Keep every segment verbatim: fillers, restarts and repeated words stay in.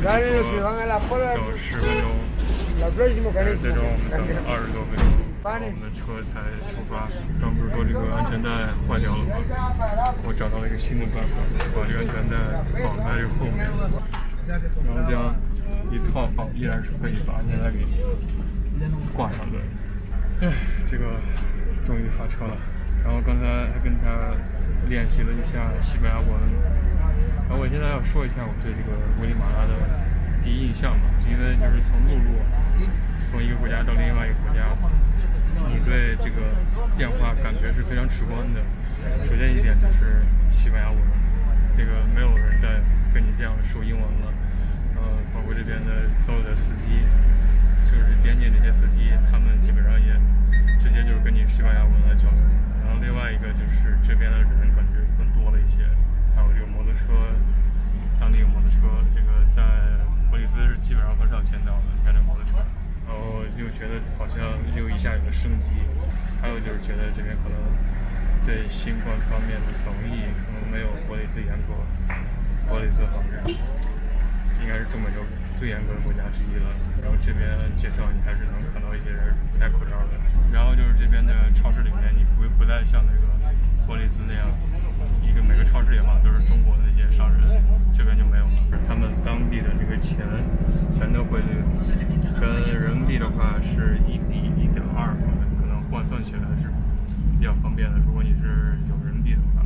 等十分钟，最终我们等了二十多分钟，我们的车才出发。刚不是说这个安全带坏掉了吗？我找到了一个新的办法，把这个安全带绑在这个后面，然后这样一套依然是可以把安全带给挂上的。哎，这个终于发车了。然后刚才还跟他练习了一下西班牙文。然后我现在要说一下我对这个危地马拉的第一印象吧，因为就是从陆路从一个国家到另外一个国家，你对这个变化感觉是非常直观的。首先一点就是西班牙文，这个没有人在跟你这样说英文了，呃，包括这边的所有的司机，就是边境这些司机，他们基本上也直接就是跟你西班牙文来交流。然后另外一个就是这边的人感觉更多了一些，还有这个摩托车，当地有摩托车，这个在伯里斯是基本上很少见到的开着摩托车。然后又觉得好像又一下有了升级，还有就是觉得这边可能对新冠方面的防疫可能没有伯里斯严格，伯里斯好像应该是中美洲最严格的国家之一了。然后这边街上你还是能看到一些人不戴口罩的。然后就是这边的超市里面，你不不再像那个伯里斯那样，一个每个超市也好都是中国的那些商人，这边就没有了。他们当地的这个钱全都汇率跟人民币的话是一比一点二，可能换算起来是比较方便的。如果你是有人民币的话。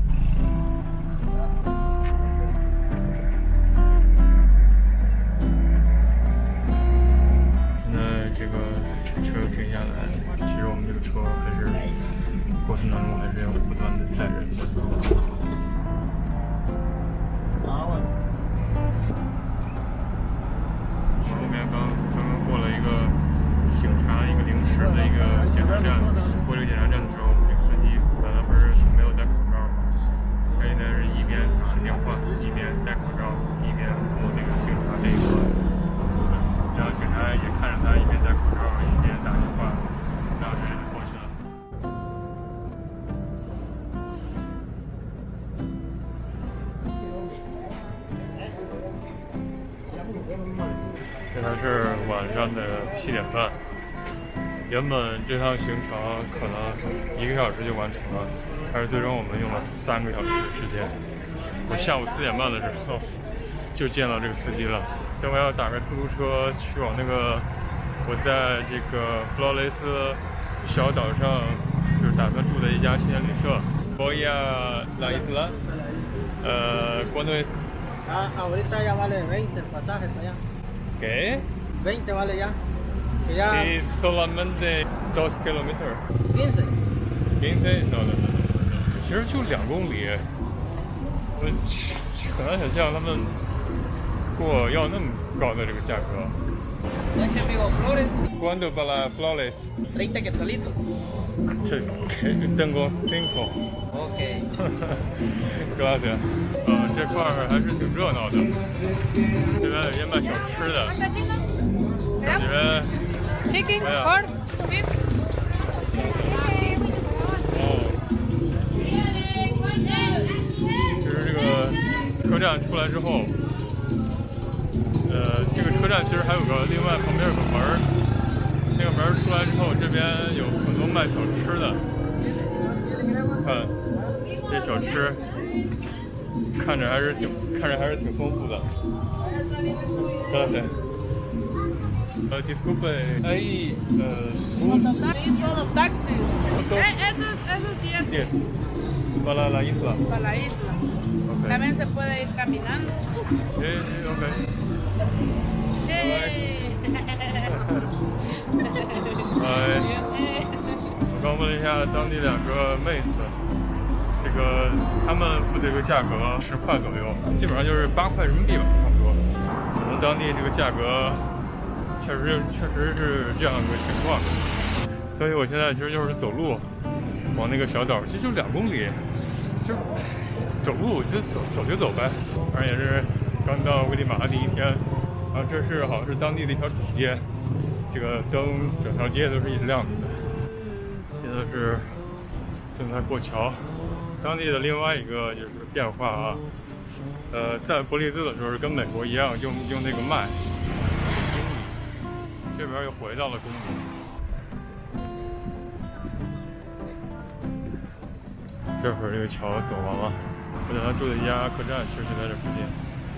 现在这个车停下来，其实我们这个车还是过程当中还是要不断的载人的。后面刚刚刚过了一个警察一个临时的一个检查站，过这个检查站的时候，我们这个司机本来不是没有戴口罩吗？他现在是一边打电话，一边戴口罩，一边过那个警察这一关。然后警察也看着他一边戴口罩，一边打电话，然后直接就过去了。现在是晚上的七点半，原本这趟行程可能一个小时就完成了，但是最终我们用了三个小时时间。我下午四点半的时候就见到这个司机了。等我要打个出租车去往那个我在这个弗劳雷斯小岛上就是打算住的一家青年旅社。Voy a la isla. Uh, ¿Cuándo es? Ah, ahorita ya vale veinte el pasaje para allá. ¿Qué? veinte vale ya. Que ya... Sí, solamente dos kilómetros. quince. quince? No, no, no. 其实就两公里。我很难想象他们给我要那么高的这个价格。 Ese amigo Flores. ¿Cuánto para Flores? treinta quetzalitos. 这tengo cinco. Ok. Gracias. 呃，这块儿还是挺热闹的，这边有些卖小吃的，感觉 Chicken, 哎呀 pork, beef. 哦，就是这个车站出来之后，呃，这个车站其实还有个另外旁边有个门儿，那个门儿出来之后，这边有很多卖小吃的，看这小吃。看着还是挺，看着还是挺丰富的。Gracias. Uh, disculpe, hay uh, bus. Sí, solo taxis. ¿Cuántos? Eh, esos, esos diez diez. Para la isla. para la isla. Okay. También se puede ir caminando. Sí, sí, ok. Hey. 哎，我刚问了一下当地两个妹子。这个他们付的这个价格十块左右，基本上就是八块人民币吧，差不多。可能当地这个价格确实确实是这样一个情况，所以我现在其实就是走路往那个小岛，其实就两公里，就走路就走走就走呗。反正也是刚到危地马拉第一天，然后这是好像是当地的一条主街，这个灯整条街都是一直亮着的。现在是正在过桥。当地的另外一个就是变化啊， 呃，在伯利兹的时候是跟美国一样用用那个麦，这边又回到了公里。这会儿这个桥走完了，我打算住的一家客栈其实就在这附近。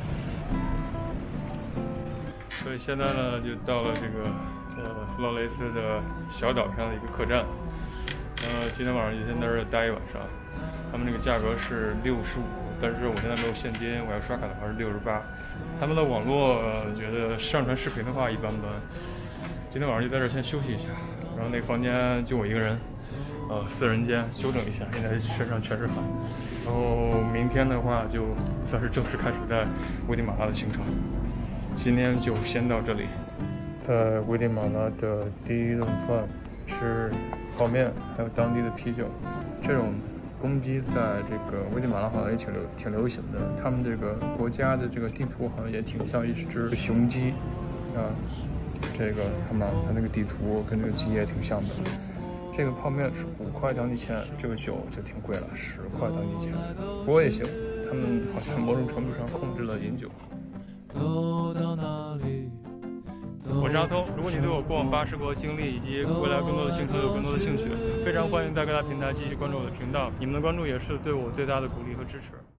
所以现在呢，就到了这个呃弗劳雷斯的小岛上的一个客栈。呃，今天晚上就先在这儿待一晚上。他们那个价格是六十五，但是我现在没有现金，我要刷卡的话是六十八。他们的网络、呃、觉得上传视频的话一般般。今天晚上就在这儿先休息一下，然后那个房间就我一个人，呃，四人间，休整一下，现在身上全是汗。然后明天的话就算是正式开始在危地马拉的行程。今天就先到这里。在危地马拉的第一顿饭是泡面，还有当地的啤酒。这种公鸡在这个危地马拉好像也挺流挺流行的，他们这个国家的这个地图好像也挺像一只雄鸡啊。这个看吧，它那个地图跟这个鸡也挺像的。这个泡面是五块当地钱，这个酒就挺贵了，十块当地钱。不过也行，他们好像某种程度上控制了饮酒。走到哪里？我是阿聪，如果你对我过往巴士国经历以及未来更多的行程有更多的兴趣，非常欢迎在各大平台继续关注我的频道。你们的关注也是对我最大的鼓励和支持。